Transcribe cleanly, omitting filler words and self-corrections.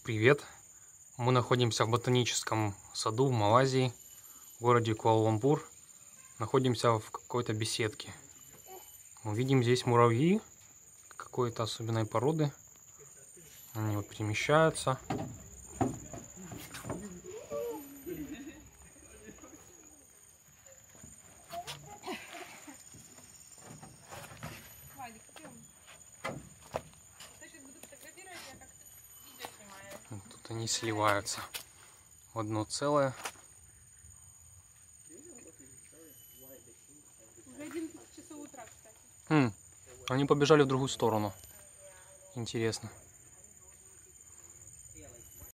Привет! Мы находимся в ботаническом саду в Малайзии, в городе Куала-Лумпур. Находимся в какой-то беседке. Мы видим здесь муравьи какой-то особенной породы. Они вот перемещаются. Тут они сливаются в одно целое. Уже 11 часов утра, кстати. Они побежали в другую сторону. Интересно.